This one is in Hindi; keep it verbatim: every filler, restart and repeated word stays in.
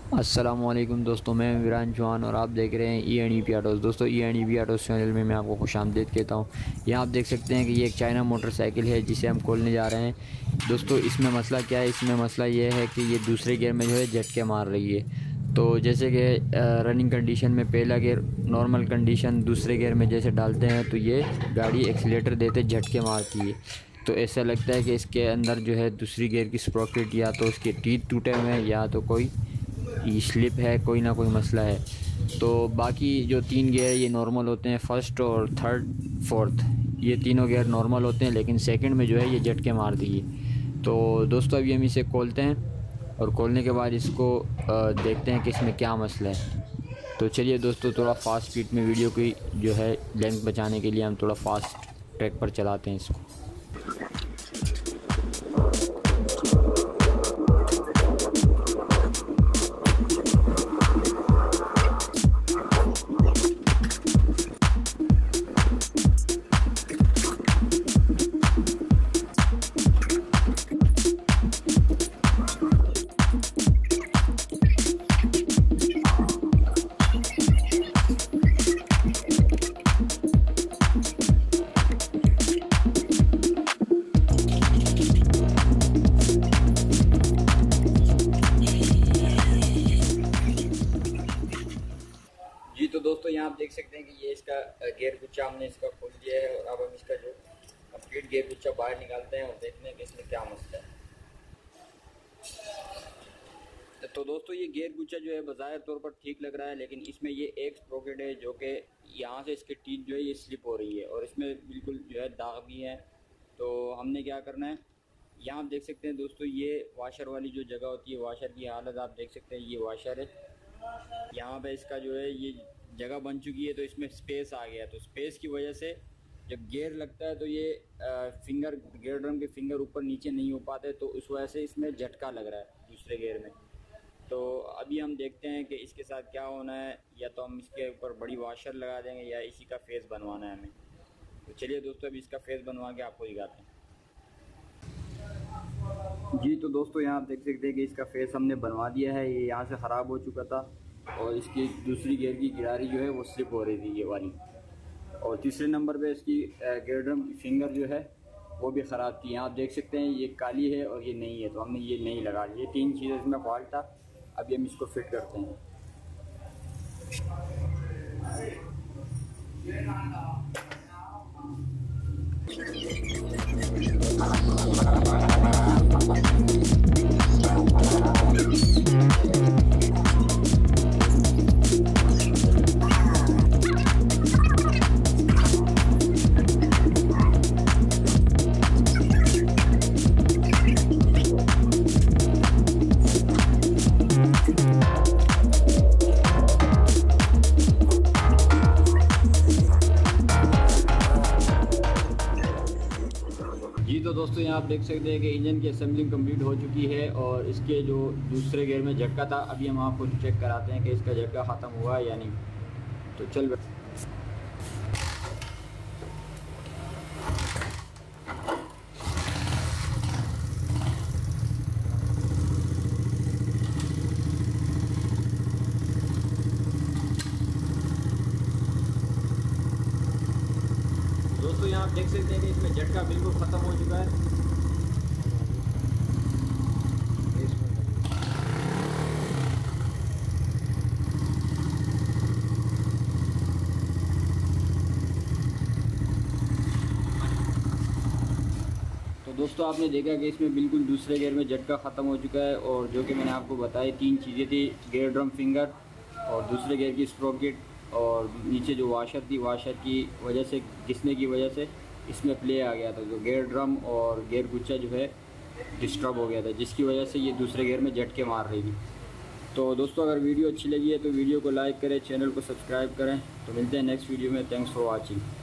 अस्सलामुअलैकुम दोस्तों, मैं इमरान चौहान और आप देख रहे हैं E N E P autos. दोस्तों E N E P autos channel में मैं आपको खुशामदीद कहता हूँ। यहाँ आप देख सकते हैं कि ये एक चाइना मोटरसाइकिल है जिसे हम खोलने जा रहे हैं। दोस्तों इसमें मसला क्या है? इसमें मसला ये है कि ये दूसरे गियर में जो है झटके मार रही है। तो जैसे कि रनिंग कंडीशन में पहला गियर, नॉर्मल कंडीशन दूसरे गियर में जैसे डालते हैं तो ये गाड़ी एक्सीलेटर देते झटके मारती है। तो ऐसा लगता है कि इसके अंदर जो है दूसरी गियर की स्प्रॉकेट या तो उसके टीथ टूटे हुए हैं या तो कोई ये स्लिप है, कोई ना कोई मसला है। तो बाकी जो तीन गियर ये नॉर्मल होते हैं, फर्स्ट और थर्ड फोर्थ ये तीनों गियर नॉर्मल होते हैं, लेकिन सेकंड में जो है ये झटके मार दिए। तो दोस्तों अभी हम इसे खोलते हैं और खोलने के बाद इसको देखते हैं कि इसमें क्या मसला है। तो चलिए दोस्तों, थोड़ा फास्ट स्पीड में वीडियो की जो है लेंथ बचाने के लिए हम थोड़ा फास्ट ट्रैक पर चलाते हैं इसको। जी तो दोस्तों यहाँ आप देख सकते हैं कि ये इसका गियर गुच्छा हमने इसका खोल दिया है और अब हम इसका जो कंप्लीट गियर गुच्छा बाहर निकालते हैं और देखते हैं कि इसमें क्या मसला है। तो दोस्तों ये गियर गुच्छा जो है बाज़ाहिर तौर पर ठीक लग रहा है, लेकिन इसमें ये एक स्प्रॉकेट है जो कि यहाँ से इसके टीथ जो है ये स्लिप हो रही है और इसमें बिल्कुल जो है दाग भी है। तो हमने क्या करना है, यहाँ आप देख सकते हैं दोस्तों ये वाशर वाली जो जगह होती है, वाशर की हालत आप देख सकते हैं। ये वाशर है, यहाँ पे इसका जो है ये जगह बन चुकी है तो इसमें स्पेस आ गया। तो स्पेस की वजह से जब गियर लगता है तो ये आ, फिंगर गियर ड्रम के फिंगर ऊपर नीचे नहीं हो पाते, तो उस वजह से इसमें झटका लग रहा है दूसरे गियर में। तो अभी हम देखते हैं कि इसके साथ क्या होना है, या तो हम इसके ऊपर बड़ी वाशर लगा देंगे या इसी का फेस बनवाना है हमें। तो चलिए दोस्तों अभी इसका फेस बनवा के आपको दिखाते हैं। जी तो दोस्तों यहाँ आप देख सकते हैं कि इसका फेस हमने बनवा दिया है। ये यहाँ से ख़राब हो चुका था और इसकी दूसरी गियर की किनारी जो है वो स्लिप हो रही थी ये वाली, और तीसरे नंबर पे इसकी गियर ड्रम की फिंगर जो है वो भी ख़राब थी। यहाँ आप देख सकते हैं ये काली है और ये नहीं है, तो हमने ये नहीं लगा। ये तीन चीज़ें इसमें फॉल्ट था। अभी हम इसको फिट करते हैं। जी तो दोस्तों यहाँ आप देख सकते हैं कि इंजन की असेंबलिंग कंप्लीट हो चुकी है और इसके जो दूसरे गियर में झटका था, अभी हम आपको चेक कराते हैं कि इसका झटका ख़त्म हुआ है या नहीं। तो चल दोस्तों यहाँ आप देख सकते हैं कि इसमें झटका बिल्कुल ख़त्म हो चुका है। तो दोस्तों आपने देखा कि इसमें बिल्कुल दूसरे गियर में झटका ख़त्म हो चुका है, और जो कि मैंने आपको बताई तीन चीज़ें थी, गियर ड्रम फिंगर और दूसरे गियर की स्प्रॉकेट और नीचे जो वाशर थी, वाशर की वजह से घिसने की वजह से इसमें प्ले आ गया था। जो गियर ड्रम और गियर गुच्छा जो है डिस्टर्ब हो गया था, जिसकी वजह से ये दूसरे गियर में झटके मार रही थी। तो दोस्तों अगर वीडियो अच्छी लगी है तो वीडियो को लाइक करें, चैनल को सब्सक्राइब करें। तो मिलते हैं नेक्स्ट वीडियो में। Thanks for watching.